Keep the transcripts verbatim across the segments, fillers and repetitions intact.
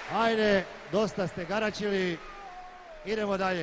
Ajde, dosta ste garačili, idemo dalje.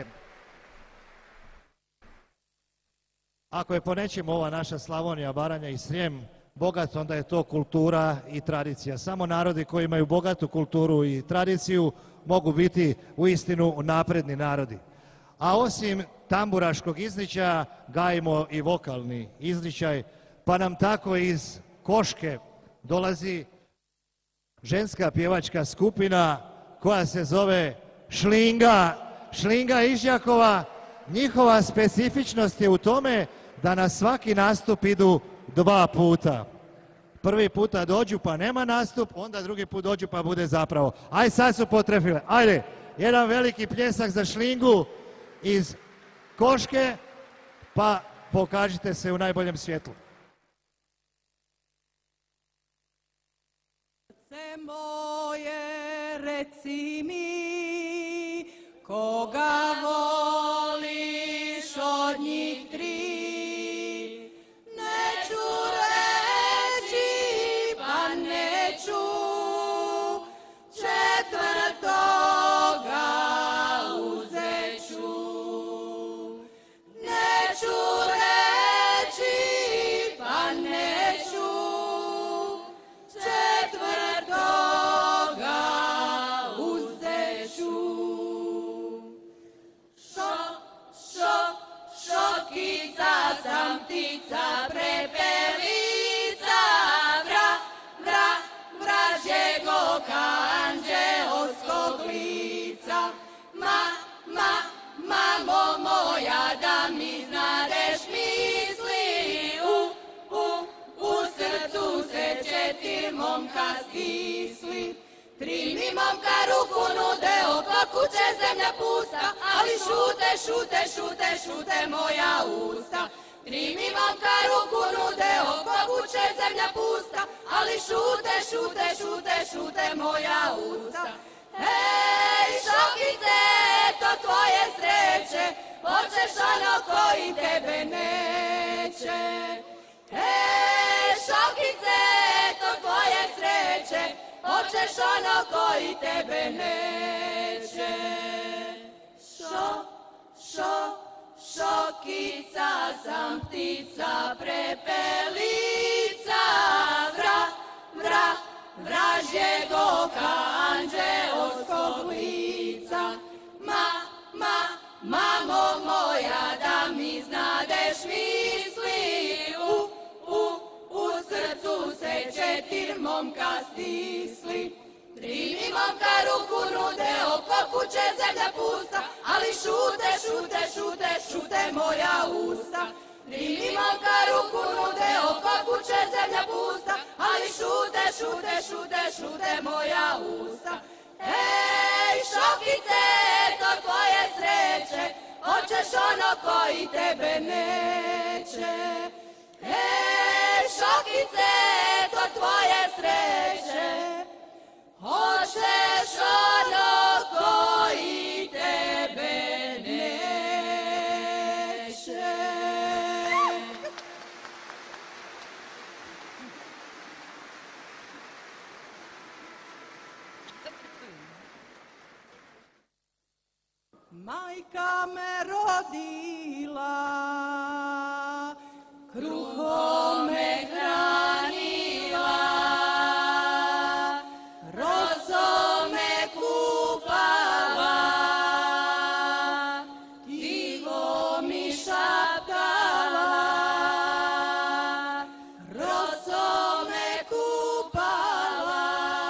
Ako je po nečemu ova naša Slavonija, Baranja i Srijem bogat, onda je to kultura i tradicija. Samo narodi koji imaju bogatu kulturu i tradiciju mogu biti uistinu napredni narodi. A osim tamburaškog izričaja gajimo i vokalni izričaj, pa nam tako iz Koške dolazi ženska pjevačka skupina koja se zove Šlinga, Šlinga Ižjakova. Njihova specifičnost je u tome da na svaki nastup idu dva puta. Prvi puta dođu pa nema nastup, onda drugi put dođu pa bude zapravo. Aj, sad su potrefile. Ajde, jedan veliki pljesak za Šlingu iz Koške, pa pokažite se u najboljem svjetlu. Srce moje, reci mi, koga voliš od njih tri? Neću reći, pa neću četvrtoga uzet ću. Neću reći, pa neću četvrtoga uzet ću. Šo, šo, šokica sam ptica, prepelica, vra, vra, vražjeg oka, anđeoskog lica. Ma, ma, mamo moja, da mi znadeš misli, u, u, u srcu se četir momka stisli. Tri mi momka ruku nude, oko kuće zemlja pusta, ali šute, šute, šute, šute moja usta. Tri mi momka ruku nude, oko kuće zemlja pusta, ali šute, šute, šute, šute moja usta. Hej, šokice, to tvoje sreće, hoćeš ono koji tebe neće. Hej, šokice, to tvoje sreće, hoćeš ono koji tebe neće. Šo, šo, šokica sam ptica, prepelica, vra, vra, vražjeg oka, anđeoskog lica. Ma, ma, mamo moja, da mi znadeš misli, u, u, u srcu se četir momka stisli. Tri mi momka ruku nude, oko kuće zemlja pusta, ali šute, šute, šute, šute moja usta. Tri mi momka ruku nude, oko kuće zemlja pusta, ali šute, šute, šute, šute moja usta. Hej, šokice, to tvoje sreće, hoćeš ono koji tebe neće. Hej, šokice, to tvoje sreće, hoćeš ono koji tebe neće. Majka me rodila, kruhom me hranila, rosom me kupala, tiho mi šaptala. Rosom me kupala,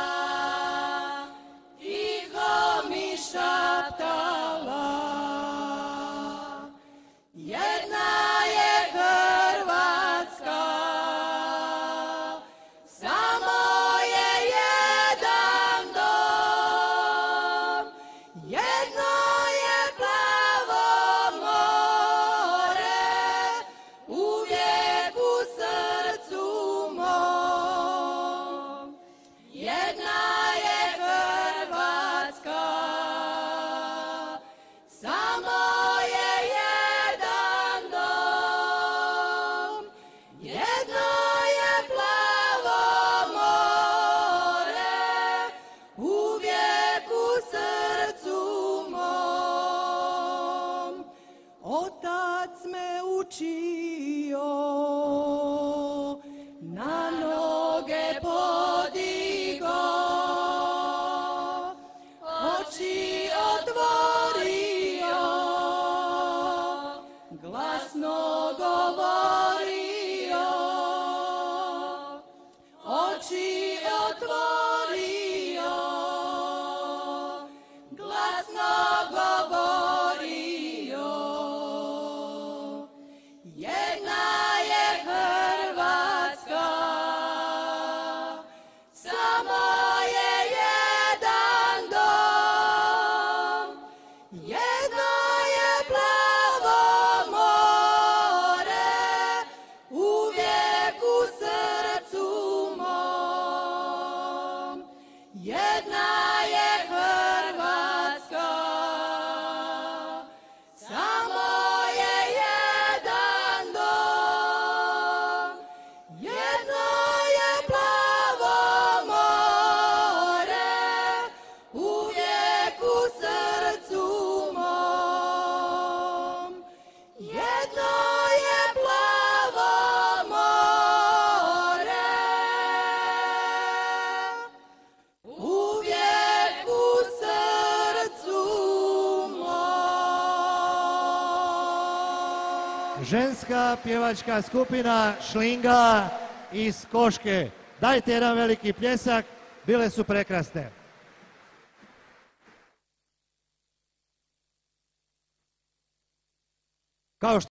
tiho mi šaptala. Jedna je Hrvatska, ženska pjevačka skupina Šlinga iz Koške. Dajte jedan veliki pljesak, bile su prekrasne. Kao što